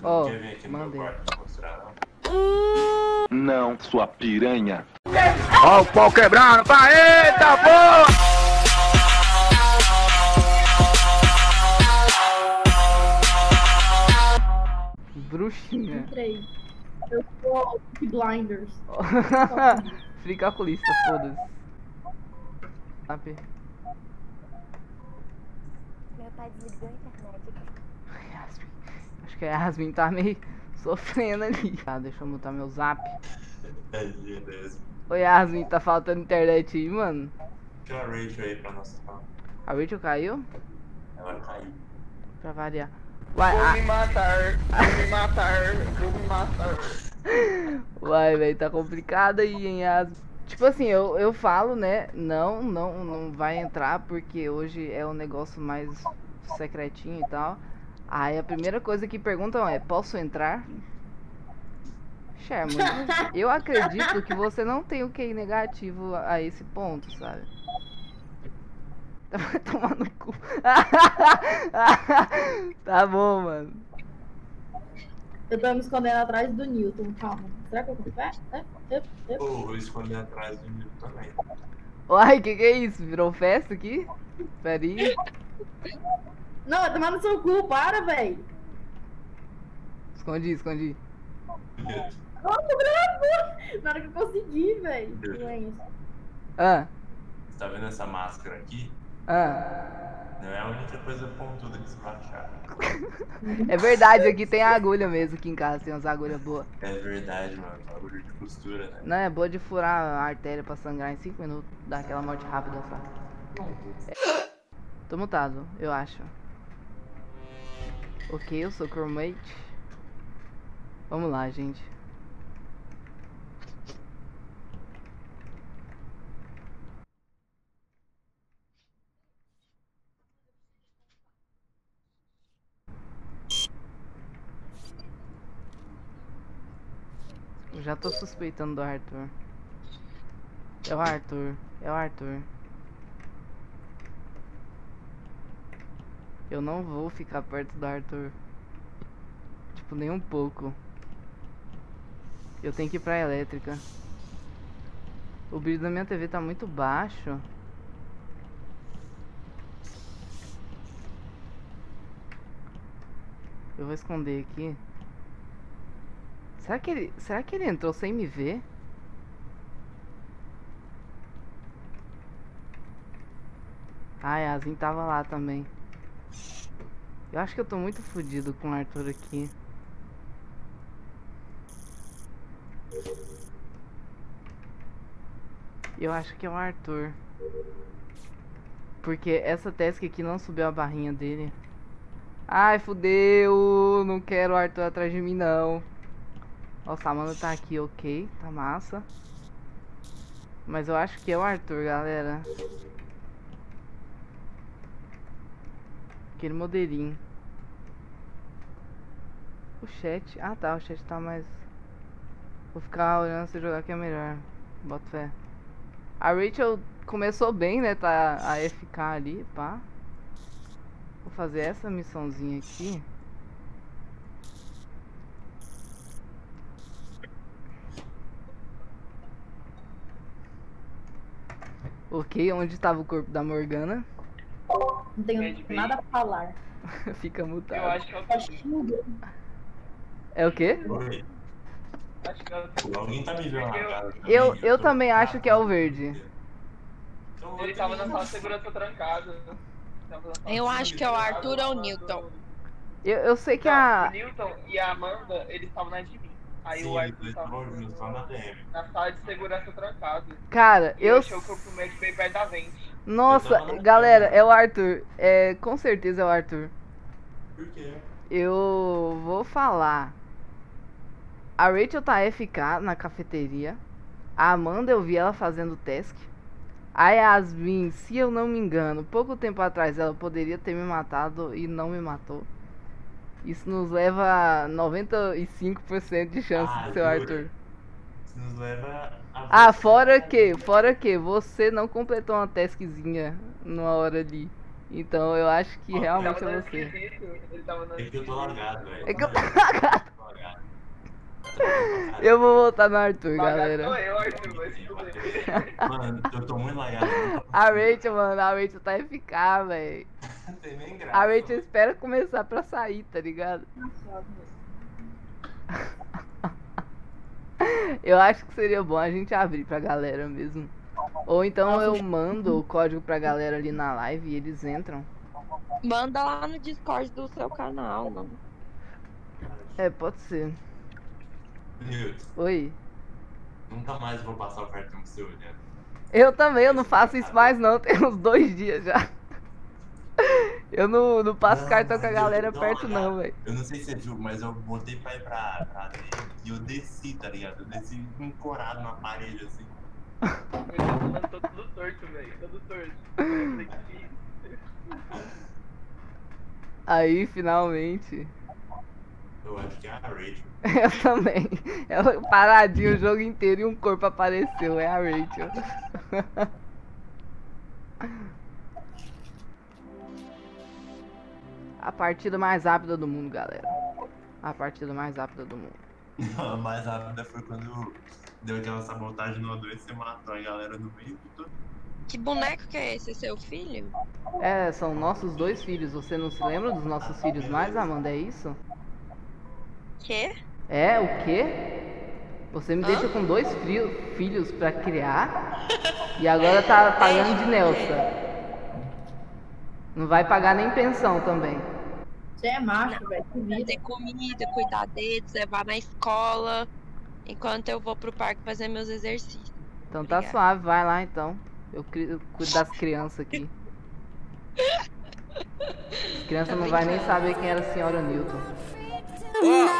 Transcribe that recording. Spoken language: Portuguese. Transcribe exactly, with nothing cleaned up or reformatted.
Ó, Quer vir aqui no meu mandei. quarto pra mostrar, não? Não, sua piranha. Ó o pau quebrando, pá, eita porra! Bruxinha. Entrei. Eu sou Peaky Blinders. Free calculista, foda-se. Sabe? Meu pai desligou a internet. Yasmin. Acho que a Yasmin tá meio sofrendo ali. Tá, deixa eu mutar meu zap. Tadinha dessa. Ô Yasmin, tá faltando internet aí, mano. Tira a Rachel aí pra nossa fala. A Rachel caiu? Ela caiu. Pra variar. Uai, Vou a... me matar, vou me matar, vou me matar. Uai, velho, tá complicado aí, hein, Yasmin. Tipo assim, eu, eu falo, né, não, não, não vai entrar porque hoje é um negócio mais secretinho e tal. Aí a primeira coisa que perguntam é, posso entrar? Sherman, eu acredito que você não tem o Q I negativo a esse ponto, sabe? Vai tomar no cu. Tá bom, mano. Eu tô me escondendo atrás do Newton, calma. Será que eu confesso? É, é, é. Pô, vou esconder atrás do Nilo também. Uai, que que é isso? Virou festa aqui? Pera aí. Não, vai tomar no seu cu, para, velho. Escondi, escondi. Não, tô gravando. Na hora que eu consegui, velho. Doença. Ah, Você tá vendo essa máscara aqui? ah. Não é a única coisa pontuda que você vai achar. É verdade, aqui tem agulha mesmo, aqui em casa tem umas agulhas boas. É verdade, mano. Bagulho de costura, né? Não, é boa de furar a artéria pra sangrar em cinco minutos. Dar aquela morte rápida, sabe? É. Tô mutado, eu acho. Ok, eu sou crewmate. Vamos lá, gente. Eu já tô suspeitando do Arthur. É o Arthur, é o Arthur. Eu não vou ficar perto do Arthur. Tipo, nem um pouco. Eu tenho que ir pra elétrica. O brilho da minha T V tá muito baixo. Eu vou esconder aqui. Será que ele, será que ele entrou sem me ver? Ah, a Yasmin tava lá também. Eu acho que eu tô muito fodido com o Arthur aqui. Eu acho que é o Arthur. Porque essa task aqui não subiu a barrinha dele. Ai, fudeu. Não quero o Arthur atrás de mim, não. Nossa, a Amanda tá aqui, ok. Tá massa. Mas eu acho que é o Arthur, galera. Aquele modelinho. O chat. Ah tá, o chat tá mais. Vou ficar olhando você jogar que é melhor. Bota fé. A Rachel começou bem, né? Tá a F K ali, pá. Vou fazer essa missãozinha aqui. Ok, onde estava o corpo da Morgana? Não tenho nada pra falar. Fica mutado. Eu acho que eu tô... É o quê? Oi. Acho que eu... Alguém tá me vendo na cara também? Eu, eu tô- também acho que é o verde. Então, Ele eu tava na também sala não de segurança trancada. Tava na sala Eu de acho que é o Arthur ou o Newton. Eu, eu sei que Não, a. o Newton e a Amanda, eles estavam na de mim. Aí Sim, o eles Arthur dois tava estavam juntos lá na D M. na sala de segurança trancado. Cara, E eu eu. achei que o corpo médico bem perto da vente. Nossa, Eu tava na galera, câmera. é o Arthur. É, com certeza é o Arthur. Por quê? Eu vou falar. A Rachel tá A F K na cafeteria. A Amanda eu vi ela fazendo task. A Yasmin, se eu não me engano, pouco tempo atrás ela poderia ter me matado e não me matou. Isso nos leva a noventa e cinco por cento de chance Ah, de ser o jura? Arthur. Isso nos leva a. Ah, você. fora que, fora que você não completou uma taskzinha numa hora ali. Então eu acho que Ó, realmente Tava é dando você. esquisito, ele tava dando É que eu tô largado, velho. É que eu tô largado. Tô largado. Eu vou voltar no Arthur, Lagado sou galera. eu, Arthur, mas tudo bem. Mano, eu tô muito largado. eu não tô A conseguindo. Rachel, mano, a Rachel tá eficaz, velho. Não tem nem graça. A Rachel espera começar pra sair, tá ligado? Eu acho que seria bom a gente abrir pra galera mesmo. Ou então eu mando o código pra galera ali na live e eles entram. Manda lá no Discord do seu canal, mano. É, pode ser. Nilton, Oi. nunca mais vou passar o cartão pro seu, né? Eu também, eu não faço isso mais não, tem uns dois dias já. Eu não, não passo Não, cartão com a mas galera eu- não, perto não. não, velho. Eu não sei se você viu, mas eu botei pra ir pra, pra areia e eu desci, tá ligado? Eu desci encorado na parede, assim. Ele tá falando todo torto, velho. Todo torto. Eu falei, que isso? Aí, finalmente. Eu acho que é a Rachel. Eu também. Ela paradinho o jogo inteiro e um corpo apareceu, é a Rachel. A partida mais rápida do mundo, galera. A partida mais rápida do mundo. A mais rápida foi quando deu aquela sabotagem no dois e você matou a galera no meio de tudo. Que boneco que é esse? É seu filho? É, são nossos dois filhos. Você não se lembra dos nossos filhos mais, Amanda? É isso? Quê? É, o quê? Você me deixa com dois frio- filhos pra criar e agora tá pagando de Nelsa. Não vai pagar nem pensão também. Você é macho, velho. Que vida. Ter comida, cuidar deles, levar na escola. Enquanto eu vou pro parque fazer meus exercícios. Então tá Obrigada. suave, vai lá então. Eu, cri- eu cuido das crianças aqui. As crianças não vai nem saber quem era a senhora Newton. Ó,